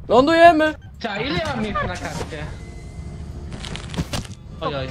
Lądujemy! Cza, ile mam miejsca na karcie? Ojoj.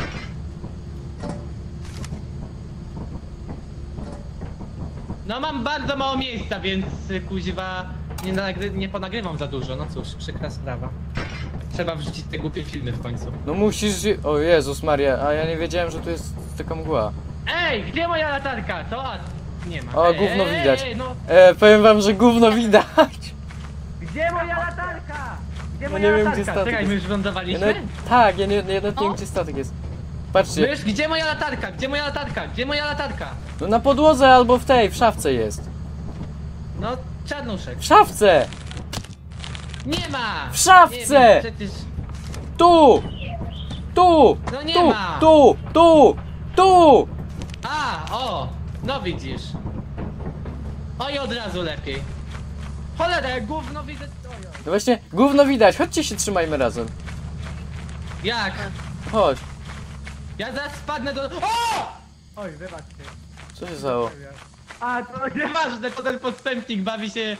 No mam bardzo mało miejsca, więc kuźwa nie ponagrywam za dużo. No cóż, przykra sprawa. Trzeba wrzucić te głupie filmy w końcu. No musisz... O Jezus Maria, a ja nie wiedziałem, że tu jest taka mgła. Ej, gdzie moja latarka? Co? A, nie ma. O, gówno widać. No. Powiem wam, że gówno widać. Gdzie moja latarka? Gdzie No moja nie wiem, latarka? gdzie statek Czekaj, jest. my już Ja wylądowaliśmy? nawet, tak, ja nawet nie wiem, No. gdzie statek jest. Patrzcie, Mysz, gdzie moja latarka? Gdzie moja latarka? Gdzie moja latarka? no na podłodze albo w szafce jest. No, czarnuszek. W szafce! Nie ma! W szafce! Nie wiem, przecież... Tu! Tu! No nie tu! ma! Tu! Tu! Tu! A, o! No widzisz. Oj, od razu lepiej. Cholera, jak gówno widzę... Oj, oj. No właśnie, gówno widać, chodźcie się trzymajmy razem. Jak? Chodź. Ja zaraz spadnę do... O! Oj, wybaczcie. Co się stało? A, to nieważne, to ten podstępnik bawi się...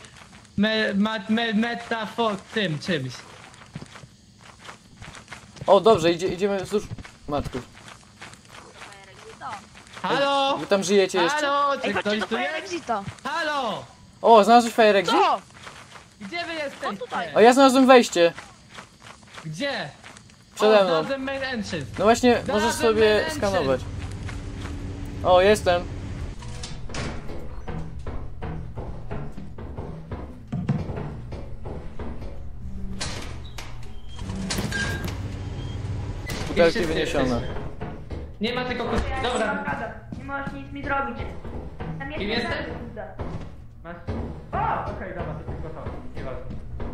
tym czymś. O, dobrze, idziemy wzdłuż... Matku. Halo? Wy tam żyjecie jeszcze? Halo? Ej, Czy chodźcie ktoś do tu Fire jest? Exita. Halo? O, znalazłeś Fire Exit? Co? Gdzie wy jesteście? tutaj. O, ja znalazłem wejście. Gdzie? Przede O, mną. znalazłem main entrance. No właśnie, Znalazłem możesz sobie main skanować. O, jestem. Butelki wszyscy wyniesione. jesteśmy. Nie ma tylko... Dobra. Nie możesz nic mi zrobić. Tam jest Kim jesteś? kurde. Masz... O! Okej, dobra, to tylko to. Nieważne.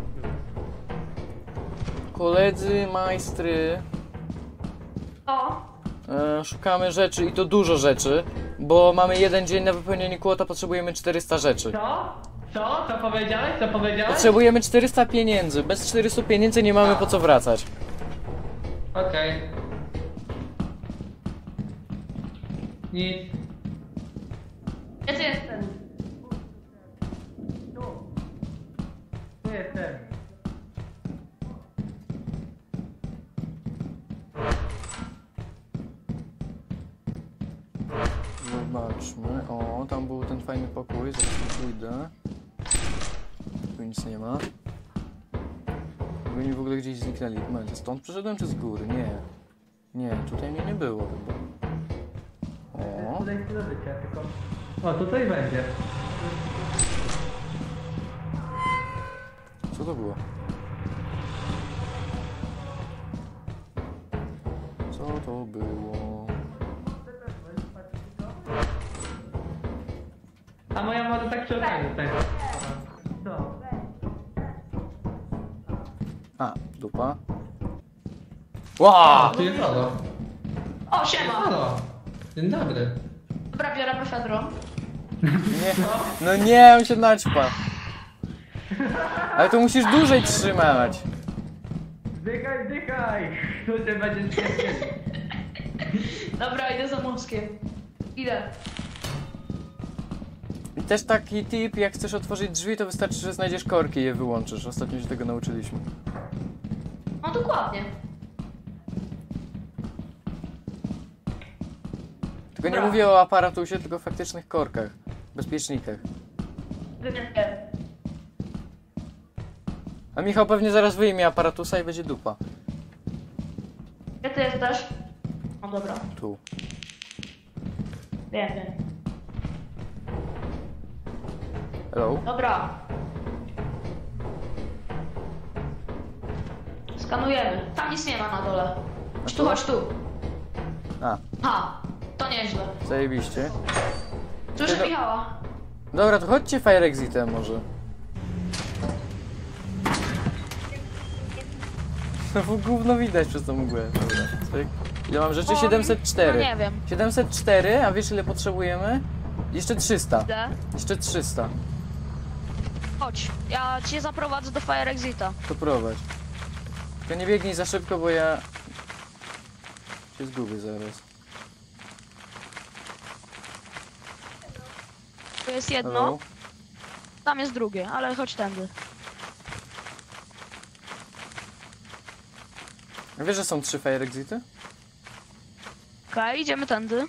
Koledzy, majstry. O, Szukamy rzeczy i to dużo rzeczy, bo mamy jeden dzień na wypełnienie quota, potrzebujemy 400 rzeczy. Co? Co? Co powiedziałeś? Co powiedziałeś? Potrzebujemy 400 pieniędzy. Bez 400 pieniędzy nie mamy po co wracać. Okej. Nic. gdzie ty jestem? Tu jestem. Zobaczmy. O, tam był ten fajny pokój, zaraz tu pójdę. Tu nic nie ma. Oni w ogóle gdzieś zniknęli. Moment, stąd przyszedłem czy z góry? Nie. Nie, tutaj mnie nie było chyba. O, Tutaj do życia, tylko... O, tu coś będzie. co to było? Co to było? A moja może tak przy okazji tego. Co? A, dupa. Wow! Tu jest Olo. O, siema. Halo. Dzień dobry. Dobra, biorę poszedłem. Nie, no nie, on się naćpa. Ale to musisz dłużej trzymać. Zdychaj, zdychaj! Tu się będzie śmierdzieli. Dobra, idę za mózgiem. Idę. I też taki tip, jak chcesz otworzyć drzwi, to wystarczy, że znajdziesz korki i je wyłączysz. Ostatnio się tego nauczyliśmy. No dokładnie. Tylko nie Dobra. mówię o aparatusie, tylko o faktycznych korkach. Bezpiecznikach. Wymienię. A Michał pewnie zaraz wyjmie aparatusa i będzie dupa. Gdzie ty jesteś? No dobra. Tu. Wiem. Hello? Dobra. Skanujemy. Tam nic nie ma na dole. Chodź tu, chodź tu. A, Ha, to nieźle. zajebiście. Słyszę Tego- Michała. Dobra, to chodźcie Fire Exitem może. No bo gówno widać przez tą mgłę. Dobra, cyk. Ile mam rzeczy? O, 704. no nie wiem. 704, a wiesz ile potrzebujemy? Jeszcze 300. Idę. Jeszcze 300. Chodź, ja cię zaprowadzę do Fire Exita. To prowadź. Tylko nie biegnij za szybko, bo ja się zgubię zaraz. Tu jest jedno, Hello? tam jest drugie, ale chodź tędy. Wiesz, że są 3 fire exity? Okej, idziemy tędy.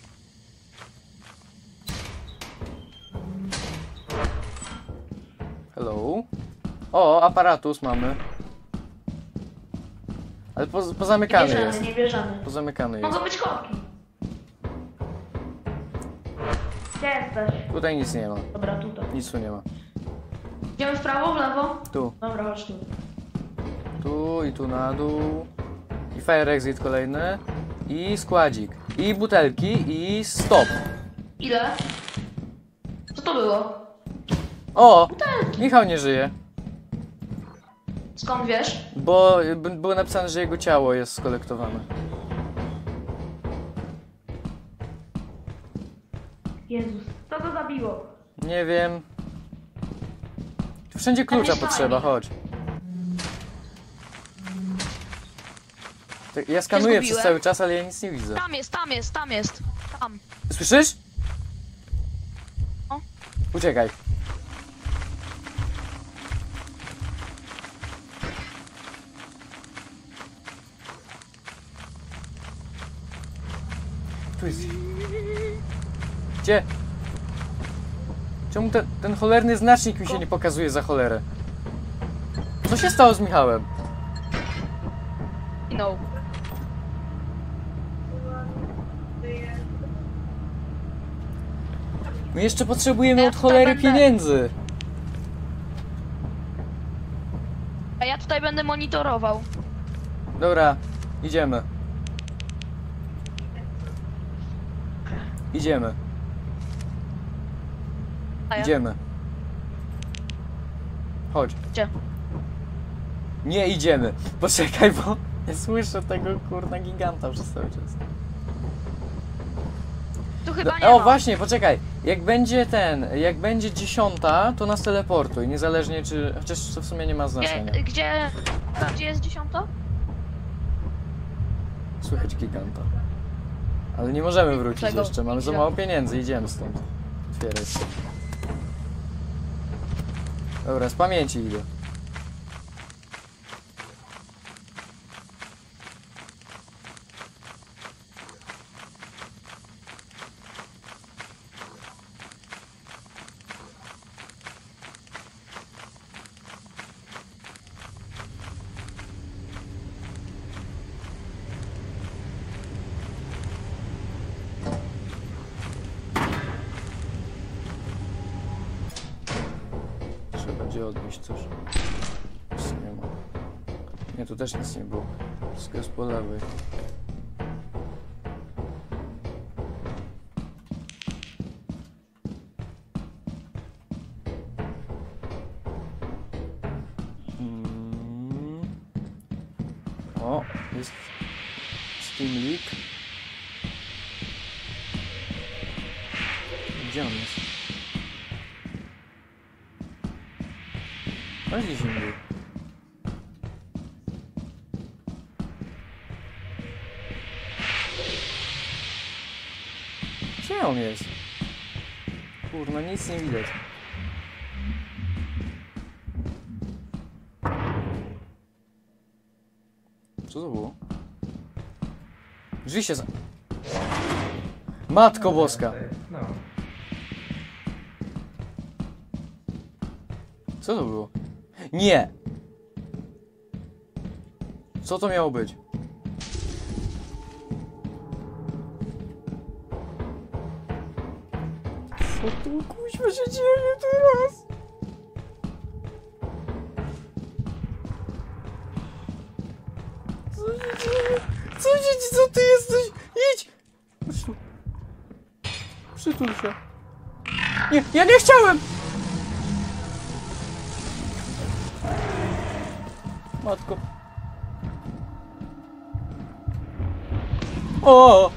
Hello. O, aparatus mamy. Ale pozamykany jest. Nie bierzemy. Pozamykany jest. Mogą być kopki. Gdzie jesteś? Tutaj nic nie ma. Dobra, tutaj. Nic tu nie ma. Idziemy w prawo, w lewo? Tu. Dobra, chodź tu. Tu i tu na dół. I fire exit kolejny. I składzik. I butelki. I stop. Ile? Co to było? O! Michał nie żyje. Skąd wiesz? Bo było napisane, że jego ciało jest skolektowane. Jezus, co to zabiło? Nie wiem. Tu wszędzie klucza jest potrzeba, fajnie. chodź. Ja skanuję przez zgubiłem. cały czas, ale ja nic nie widzę. Tam jest, tam jest, tam jest. Tam. Słyszysz? O. Uciekaj. Tu jest. Gdzie? Czemu ten cholerny znacznik mi się nie pokazuje za cholerę? Co się stało z Michałem? No. My jeszcze potrzebujemy Ja od tutaj cholery będę. pieniędzy. A ja tutaj będę monitorował. Dobra, idziemy. Idziemy, A ja? idziemy. Chodź. Gdzie? Nie idziemy. Poczekaj, bo nie słyszę tego kurna giganta przez cały czas. Tu chyba nie O ma. właśnie, poczekaj. Jak będzie 10, to nas teleportuj, niezależnie czy... Chociaż to w sumie nie ma znaczenia. Gdzie jest 10? Słychać giganta. Ale nie możemy wrócić Czego? jeszcze, mamy za Gdzie? mało pieniędzy, idziemy stąd. Otwieraj. Dobra, z pamięci idę. Trzeba będzie odnieść coś. Nic nie ma. Nie, tu też nic nie było. Wszystko jest po lewej. O, jest Steam Leak. Gdzie on jest? No gdzieś indziej. Gdzie on jest? Kurna, nic nie widać. Co to było? Drzwi się za... Matko Boska! No. Co to było? Nie! Co to miało być? Co tu kuźwa się dzieje teraz? Co się dzieje? Co ty jesteś? Idź! Chodź tu. Przytul się. Nie, ja nie chciałem! Matko. O!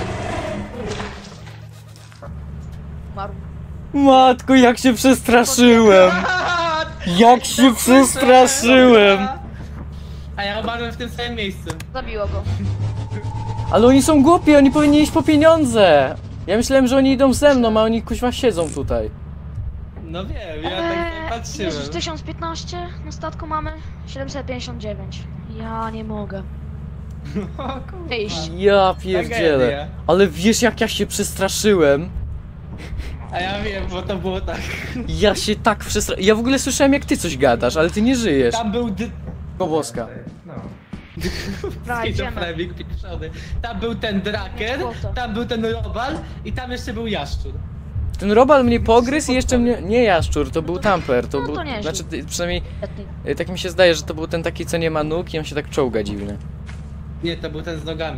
Umarł. Matko, jak się przestraszyłem! Jak się przestraszyłem! A ja umarłem w tym samym miejscu. Zabiło go. Ale oni są głupi, oni powinni iść po pieniądze! Ja myślałem, że oni idą ze mną, a oni kuźwa siedzą tutaj. No wiem, ja tak patrzyłem. Jezus, 1015 na statku mamy 759. Ja nie mogę. O kurwa. Iść. Ja pierdzielę. Tragedia. Ale wiesz jak ja się przestraszyłem? A ja wiem, bo to było tak. Ja się tak przestraszyłem. Ja w ogóle słyszałem jak ty coś gadasz, ale ty nie żyjesz. Tam był Koboska. No. Dobra, idziemy. Schizofrenik pieprzony. Tam był ten draken, tam był ten robal i tam jeszcze był jaszczur. Ten robal mnie pogryzł i jeszcze mnie... Nie jaszczur, to był tamper, to No był... to nieźle. Znaczy, przynajmniej tak mi się zdaje, że to był ten taki, co nie ma nóg i on się tak czołga dziwnie. Nie, to był ten z nogami.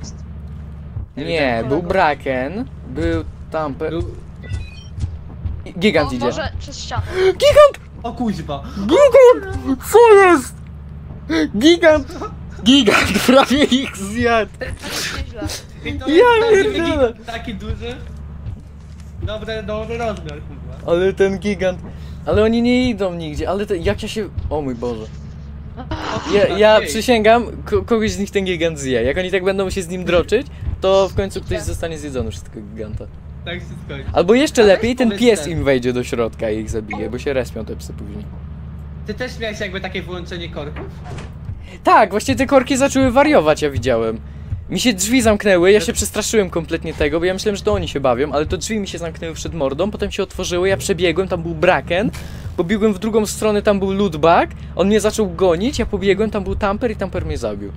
Nie, był braken, był tamper... Był... Gigant O, idzie. może przez ścianę. Gigant! O kuźba. Gigant! Co jest? Gigant! Gigant prawie ich zjadł! To jest nieźle. I to Ja jest prawdziwy pierdolę. gigant, taki duży. Dobry rozmiar, kurwa. Ale ten gigant... Ale oni nie idą nigdzie, ale jak ja się... O mój Boże. Ja Ej. przysięgam, kogoś z nich ten gigant zje. Jak oni tak będą się z nim droczyć, to w końcu ktoś zostanie zjedzony przez tego giganta. Tak się skończy. Albo jeszcze A weź lepiej, ten powiedz pies ten. im wejdzie do środka i ich zabije, bo się respią te psy później. Ty też miałeś jakby takie wyłączenie korków? Tak, właśnie te korki zaczęły wariować, ja widziałem. Mi się drzwi zamknęły, ja się przestraszyłem kompletnie tego, bo ja myślałem, że to oni się bawią, ale to drzwi mi się zamknęły przed mordą, potem się otworzyły, ja przebiegłem, tam był braken, pobiegłem w drugą stronę, tam był lootbag, on mnie zaczął gonić, ja pobiegłem, tam był tamper i tamper mnie zabił.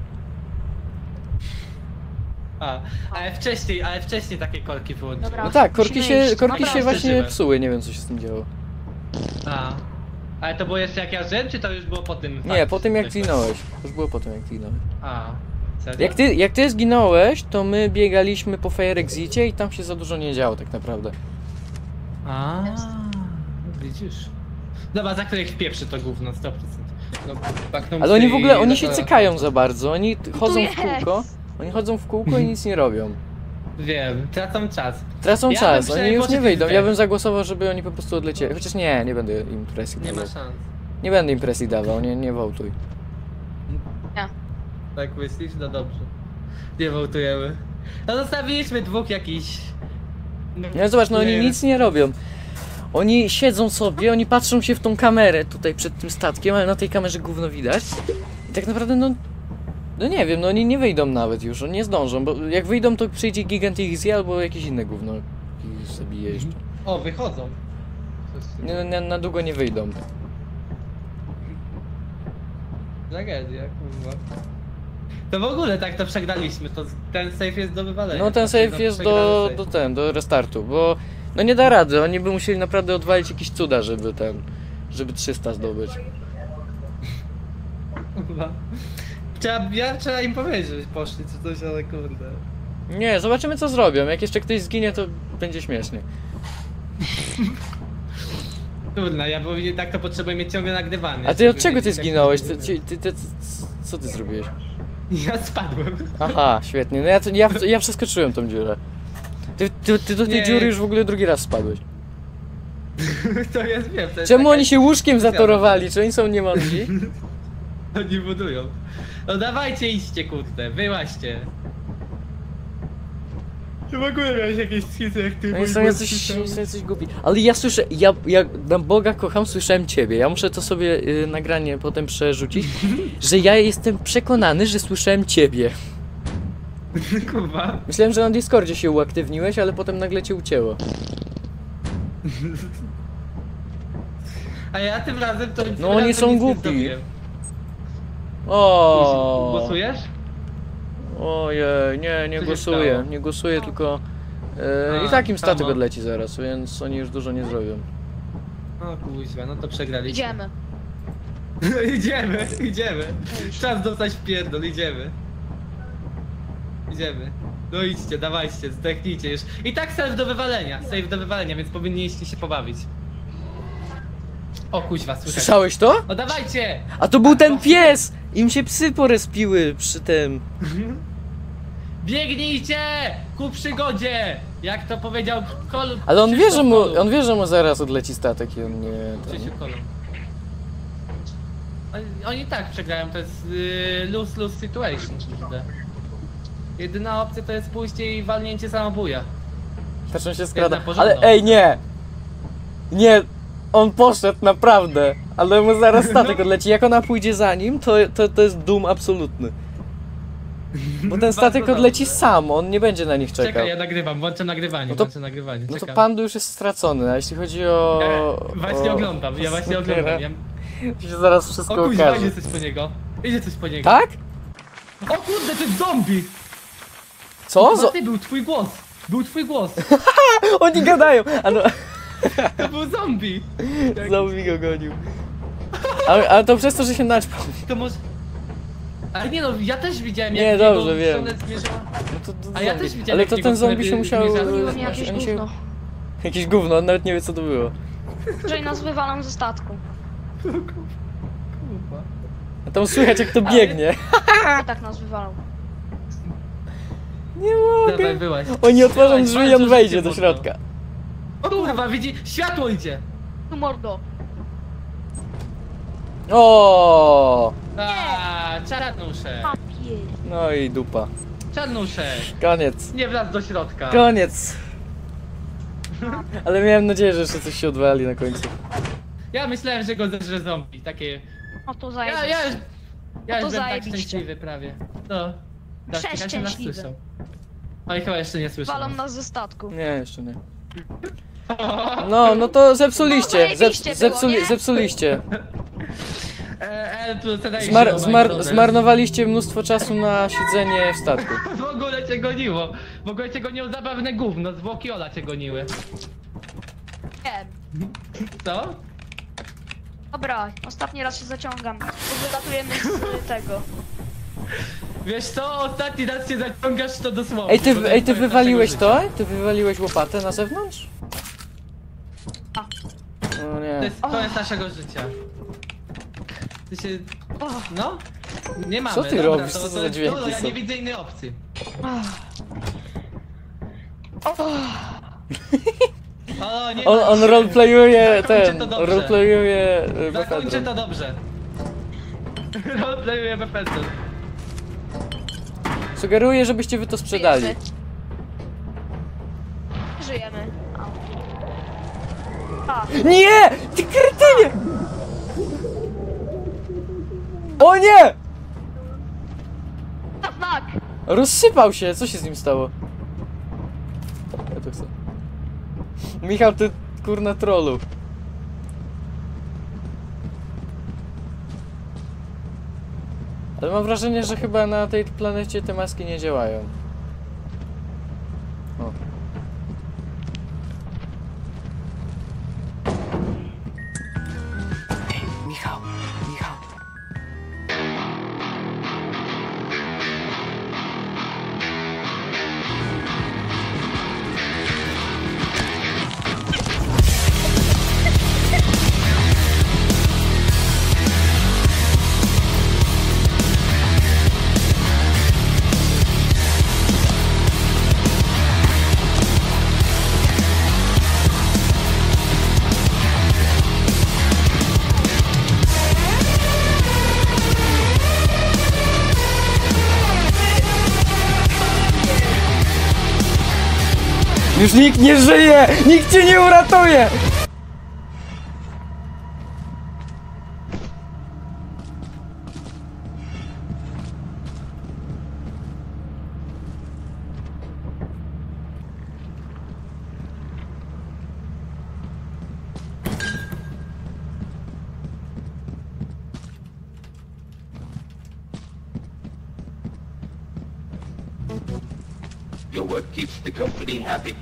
Ale wcześniej takie korki wyłączyłem. Dobra. No tak, korki Musimy się, iść. korki się Naprawdę właśnie żywe. psuły, nie wiem co się z tym działo. Ale to było jeszcze jak ja żyłem, czy to już było po tym? Nie, fakcie, po tym jak że- zginąłeś. Już było po tym jak zginąłeś. Serio? Jak ty zginąłeś, to my biegaliśmy po Fire Exicie i tam się za dużo nie działo tak naprawdę. Widzisz. Dobra, za których pieprzy to gówno, 100%. No, Ale oni w ogóle, oni się no, cykają za bardzo, oni chodzą w jest. kółko. Oni chodzą w kółko i nic nie robią. Wiem, tracą czas. Tracą Ja czas, bym oni przynajmniej już nie poszedł wyjdą. w Ja dech. bym zagłosował, żeby oni po prostu odlecieli. Chociaż nie będę im presji Nie ma dawał. szans. Nie będę im presji dawał, nie wołtuj. Tak myślisz? No dobrze. Nie wołtujemy. No zostawiliśmy dwóch jakichś... No zobacz, no oni nic nie robią. Oni siedzą sobie, oni patrzą się w tą kamerę tutaj przed tym statkiem, ale na tej kamerze gówno widać. I tak naprawdę no nie wiem, no oni nie wyjdą nawet już, oni nie zdążą, bo jak wyjdą to przyjdzie gigant i ich zje albo jakieś inne gówno i zabije jeszcze. O, wychodzą. Na długo nie wyjdą. Tragedia, kurwa. To w ogóle tak to przegraliśmy, to ten safe jest do wywalenia. No ten Znaczy, save jest przegrany do restartu, bo no nie da rady, oni by musieli naprawdę odwalić jakieś cuda, żeby 300 zdobyć. Kurwa. Trzeba im powiedzieć, że poszli czy coś, ale kurde. Nie, zobaczymy co zrobią, jak jeszcze ktoś zginie to będzie śmiesznie. Trudno, ja bo tak to potrzebuję mieć ciągle nagrywane. A ty od żeby czego mieć ty tak- zginąłeś? Co ty zrobiłeś? Ja spadłem. Aha, świetnie, no ja przeskoczyłem tą dziurę. Ty do tej Nie. dziury już w ogóle drugi raz spadłeś. To jest, wiem, to jest Czemu taka- oni się łóżkiem zatorowali? Czy oni są niemądrzy? Oni budują. No dawajcie, idźcie kurde, wyłaźcie. Ty w ogóle miałeś jakieś schizy jak ty. Oni są jacyś głupi. Ale ja słyszę, ja na Boga kocham, słyszałem ciebie. Ja muszę to sobie nagranie potem przerzucić, że ja jestem przekonany, że słyszałem ciebie. Kurwa. Myślałem, że na Discordzie się uaktywniłeś, ale potem nagle cię ucięło. A ja tym razem to... tym No oni razem są nic nie głupi. zrobiłem. O. Głosujesz? Ojej, nie Co się głosuję, stało? nie głosuję, tylko A, i tak im statek samo. odleci zaraz, więc oni już dużo nie zrobią. O kuźwa, no to przegraliśmy. Idziemy. idziemy. Czas dostać w pierdol, idziemy. No idźcie, dawajcie, zdechnijcie już. I tak save do wywalenia, więc powinniście się pobawić. O kuźwa, słyszę. Słyszałeś to? No dawajcie! A to był ten pies! Im się psy porespiły przy tym. Biegnijcie! Ku przygodzie! Jak to powiedział Kol... Ale on wie, Krzysztof Kolumb. że mu zaraz odleci statek i on nie... Krzysiu Kolumb. Oni tak przegrają, to jest lose-lose situation, kurde. Jedyna opcja to jest pójście i walnięcie samobuja. Zaczą się skrada. Jedna porządna. Ale ej, nie! Nie! On poszedł, naprawdę! Ale mu zaraz statek odleci. Jak ona pójdzie za nim, to jest doom absolutny. Bo ten statek Bardzo odleci sam, on nie będzie na nich czekał. Czekaj, ja nagrywam, włączę nagrywanie, No to- włączę nagrywanie. No to czekam. Pandu już jest stracony, a jeśli chodzi o... Właśnie o oglądam, ja właśnie Snookera, oglądam. Ja... się zaraz O wszystko kuźwa, okaże. idzie coś po niego. Idzie coś po niego. Tak? O kurde, to jest zombie! Co? Chyba ty, był twój głos. Był twój głos. Oni gadają! A no, To był zombie. zombie go gonił. Ale to przez to, że się naćpał. To może... Ale nie no, ja też widziałem Nie, jak dobrze, jego wiem. stronę zmierzała. No to A ja zombie. też widziałem, Ale jak to jego ten zombie się stronę musiał... zmierza. Zrobiło mi jakieś oni się... gówno. Jakieś gówno, on nawet nie wie co to było. Że nas wywalam ze statku. Kurwa. A tam słychać jak to biegnie. I tak nas wywalał. Nie Dawaj, mogę. byłaś. Oni otworzą Dawaj, drzwi i bardzo on wejdzie życie do mocno. środka. O kurwa, widzi, światło idzie. Tu mordo. O! Czarnusze. Papier. No i dupa. Czarnusze. Koniec. Nie wlazł do środka. Koniec. Ale miałem nadzieję, że jeszcze coś się odwali na końcu. Ja myślałem, że go zeżre zombie. Takie... No to Ja zajebiście. już... Ja to już byłem tak zajebiście. szczęśliwy prawie. No. Tak, czekajcie, nas Przeszczęśliwy. słyszą. Oni chyba jeszcze nie słyszą. Walą nas ze statku. Nie, jeszcze nie. No to zepsuliście. No, zajebiście było, nie? Zepsuliście. Tu zadaję się, Zmarnowaliście mnóstwo czasu na siedzenie w statku. W ogóle cię goniło. W ogóle cię goniło zabawne gówno. Zwłoki Ola cię goniły. Wiem. Co? Dobra, ostatni raz się zaciągam. Bo wylatujemy z tego. Wiesz co? Ostatni raz się zaciągasz to dosłownie. Ej, bo to ty jest wywaliłeś naszego to? Ty wywaliłeś łopatę na zewnątrz? A. O To nie. jest koniec naszego życia. Ty się... No? Nie mamy. Co ty dobra, robisz? Co to za jest dźwięki trudno, ja są? nie widzę innej opcji. O, nie On ma- roleplayuje Zakończę ten, to dobrze. roleplayuje Zakończę Befedron. to dobrze. Roleplayuję Befedron. Sugeruję, żebyście wy to sprzedali. Żyjemy. Żyjemy. A, Nie! Ty kretynie! O nie! tak! Rozsypał się, co się z nim stało? Ja to chcę. Michał, ty kurna trollu. Ale mam wrażenie, że chyba na tej planecie te maski nie działają. O. Michał, Michał. Już nikt nie żyje! Nikt cię nie uratuje! Your work keeps the company happy.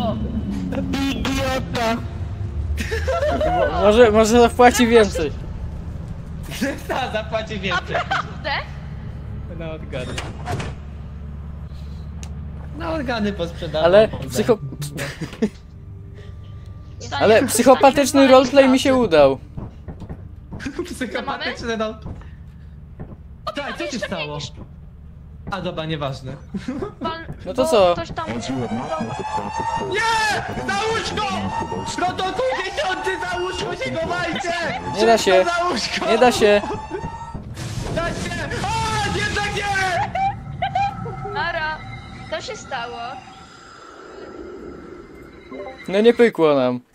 Idiota! Może zapłaci więcej. Ta zapłaci więcej. Naprawdę? Na organy. Na organy posprzedawał. Ale Ale psychopatyczny roleplay mi się udał. Psychopatyczny no. Tak, co się stało? A dobra, nieważne. No to co? Ktoś tam... Nie! Załóż go! Protokół 10! Załóż go się, chowajcie! Nie da się. Szybko załóż go! Nie da się. Da się! A, jednak nie! Nara, co się stało? No nie pykło nam.